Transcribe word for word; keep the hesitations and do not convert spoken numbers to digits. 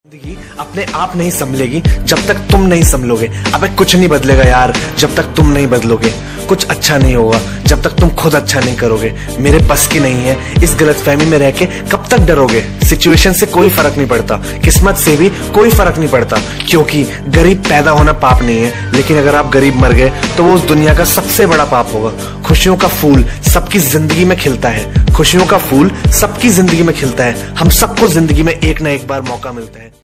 जिंदगी अपने आप नहीं संभलेगी जब तक तुम नहीं संभलोगे। अबे कुछ नहीं बदलेगा यार जब तक तुम नहीं बदलोगे। कुछ अच्छा नहीं होगा जब तक तुम खुद अच्छा नहीं करोगे। मेरे बस की नहीं है इस गलतफहमी में रह के कब तक डरोगे। सिचुएशन से कोई फर्क नहीं पड़ता, किस्मत से भी कोई फर्क नहीं पड़ता, क्योंकि गरीब पैदा होना पाप नहीं है, लेकिन अगर आप गरीब मर गए तो वो उस दुनिया का सबसे बड़ा पाप होगा। खुशियों का फूल सबकी जिंदगी में खिलता है, खुशियों का फूल सबकी जिंदगी में खिलता है। हम सबको जिंदगी में एक ना एक बार मौका मिलता है।